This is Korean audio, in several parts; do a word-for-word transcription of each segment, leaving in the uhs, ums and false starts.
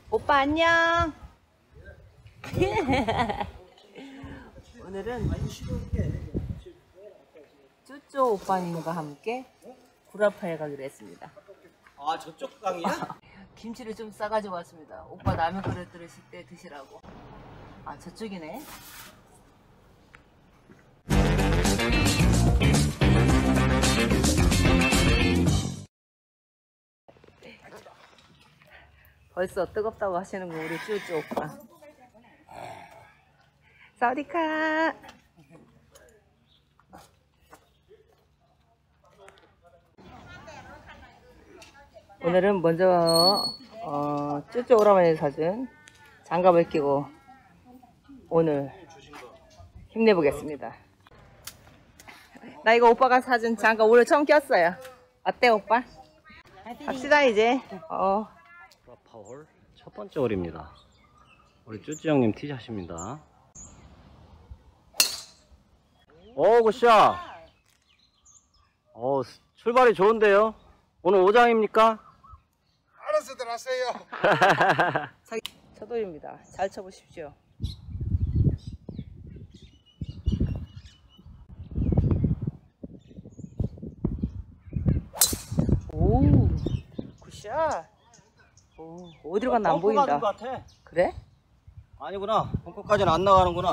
오빠 안녕. 오늘은 쭈쭈 오빠님과 함께 구라파에 가기로 했습니다. 아, 저쪽 강이야? 김치를 좀 싸가지고 왔습니다. 오빠 라면 그릇 들으실 때 드시라고. 아, 저쪽이네. 벌써 뜨겁다고 하시는 거 우리 쭈쭈 오빠. 사우디카. 오늘은 먼저 어, 쭈쭈 오라버니 사준 장갑을 끼고 오늘 힘내보겠습니다. 나 이거 오빠가 사준 장갑 오늘 처음 꼈어요. 어때 오빠? 갑시다 이제. 어. 파월 첫 번째 홀입니다. 우리 쭈쭈 형님 티샷입니다. 오, 굿샷. 오, 출발이 좋은데요. 오늘 오장입니까? 알아서 들었어요. 첫홀입니다. 잘 쳐보십시오. 오, 굿샷. 오, 어디로 갔나 안 보인다. 가는 것 같아. 그래? 아니구나. 벙커까지는 안 나가는구나.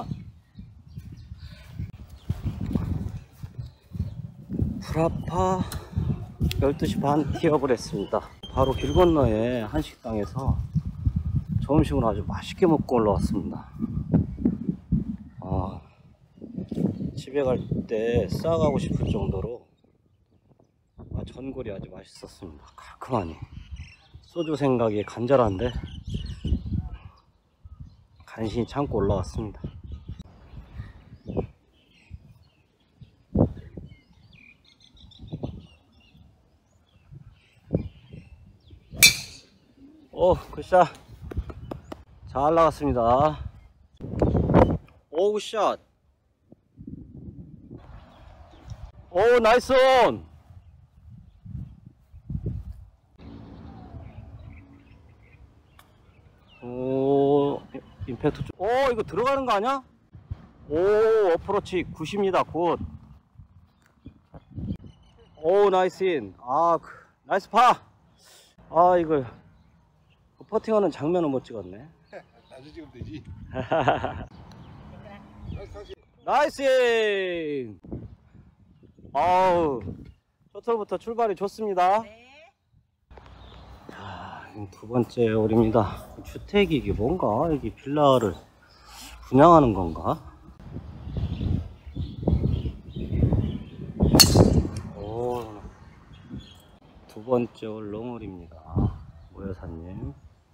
브라파 열두 시 반 티업을 했습니다. 바로 길 건너에 한식당에서 점심을 아주 맛있게 먹고 올라왔습니다. 아, 집에 갈 때 싸가고 싶을 정도로 아, 전골이 아주 맛있었습니다. 깔끔하니 소주 생각이 간절한데 간신히 참고 올라왔습니다. 오, 굿샷. 잘 나갔습니다. 오, 굿샷. 오, 나이스 온. 오, 임팩트 좀. 오, 이거 들어가는 거 아니야? 오, 어프로치 굿입니다. 굿. 오, 나이스 인. 아, 나이스 파. 아, 이거 퍼팅하는 장면은 못 찍었네. 나도 찍으면 되지. 나이스 인. 아우, 셔틀부터 출발이 좋습니다. 네. 자, 두 번째 홀입니다. 주택이 이게 뭔가? 여기 빌라를 분양하는 건가? 오, 두 번째 홀 롱홀입니다. 모여사님.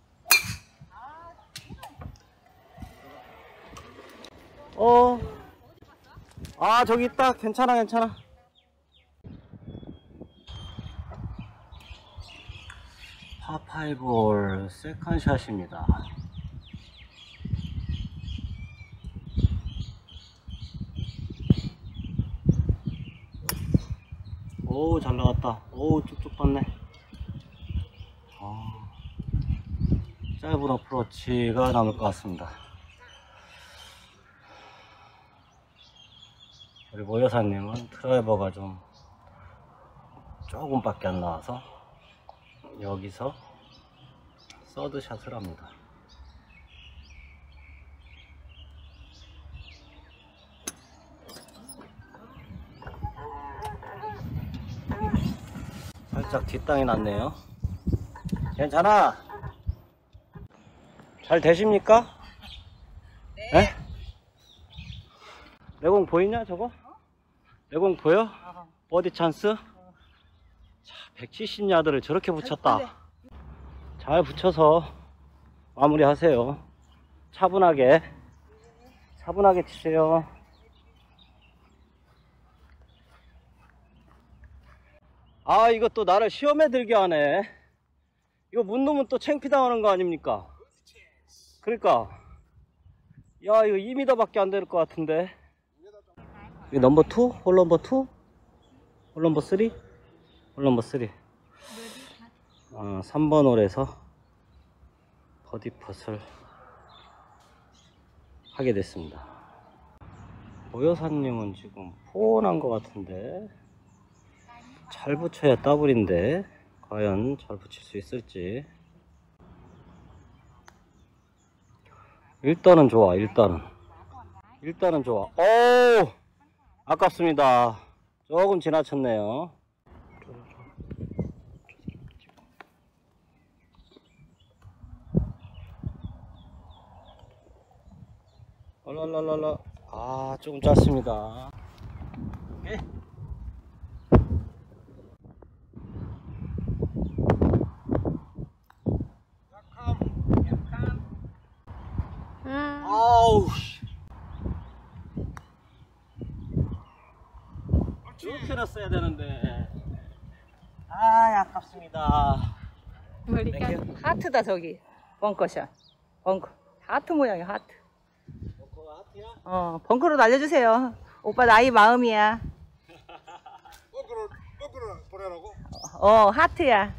어, 아, 저기 있다. 괜찮아, 괜찮아. 파파이볼 세컨샷입니다. 오, 잘 나갔다. 오, 쭉쭉 봤네. 아, 짧은 어프로치가 남을 것 같습니다. 우리 모여사님은 드라이버가 좀 조금밖에 안 나와서 여기서 서드샷을 합니다. 살짝 뒷땅이 났네요. 괜찮아. 잘 되십니까? 네. 네? 내공 보이냐 저거? 내공 보여? 어. 버디 찬스? 어. 자, 백칠십 야드를 저렇게 붙였다. 잘 붙여서 마무리 하세요. 차분하게 차분하게 치세요. 아, 이거 또 나를 시험에 들게 하네. 이거 못 넣으면 또 창피당하는 거 아닙니까? 그러니까 야, 이거 이 미터 밖에 안 될 것 같은데. 이거 넘버 투? 홀 넘버 투? 홀 넘버 쓰리? 홀 넘버 쓰리. 어, 삼 번 홀에서 버디펫을 하게 됐습니다. 모여사님은 지금 포원한 것 같은데 잘 붙여야 더블인데 과연 잘 붙일 수 있을지. 일단은 좋아. 일단은 일단은 좋아. 오, 아깝습니다. 조금 지나쳤네요. 랄랄랄라. 아, 조금 짧습니다. 오케이. 음. 아우, 이렇게 넣었어야 되는데. 아, 아깝습니다. 그러니까 하트다 저기. 벙커샷. 벙커. 하트 모양이야 하트. 벙커가 하트야? 어 벙커로 날려주세요. 오빠 나이 마음이야. 거꾸로 거꾸로 보내라고? 어 하트야.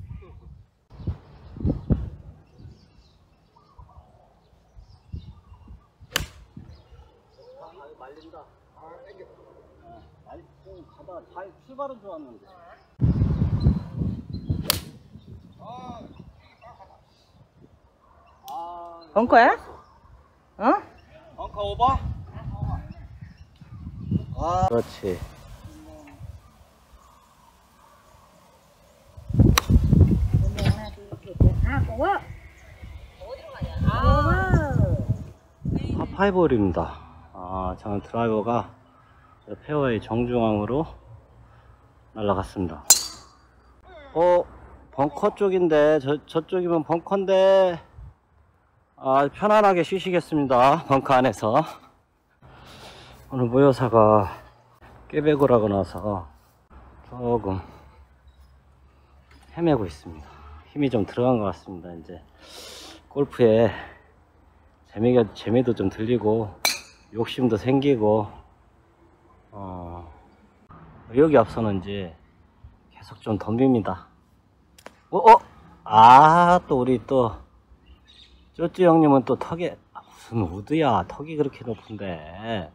말린다. 아, 땡겨. 어, 많이 좀 가다 잘 출발은 좋았는데. 아, 벙커야? 어? 벙커 오버? 아, 그렇지. 파파이볼입니다. 아, 저는 드라이버가 페어웨이 정중앙으로 날아갔습니다. 어, 벙커 쪽인데, 저, 저쪽이면 벙커인데, 아, 편안하게 쉬시겠습니다. 벙커 안에서. 오늘 모여사가 꾀배고 하고 나서 조금 헤매고 있습니다. 힘이 좀 들어간 것 같습니다. 이제 골프에 재미가, 재미도 좀 들리고 욕심도 생기고 어, 의욕이 앞서는지 계속 좀 덤빕니다. 어? 어? 아, 또 우리 또 쪼쭈 형님은 또 턱에 아, 무슨 우드야, 턱이 그렇게 높은데.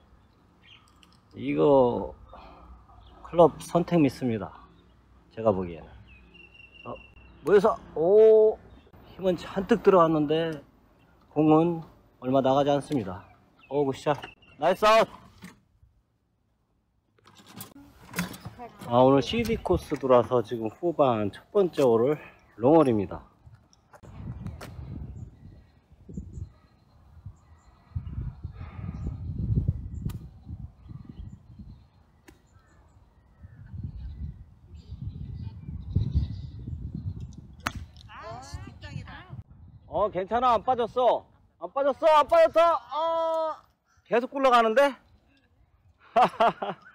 이거 클럽 선택 미스입니다. 제가 보기에는. 어, 모여서 오, 힘은 잔뜩 들어왔는데 공은 얼마 나가지 않습니다. 오, 굿샷. 나이스 아웃. 아, 오늘 씨디 코스 돌아서 지금 후반 첫 번째 홀을 롱홀입니다. 어, 괜찮아. 안 빠졌어. 안 빠졌어. 안 빠졌어. 어, 계속 굴러가는데?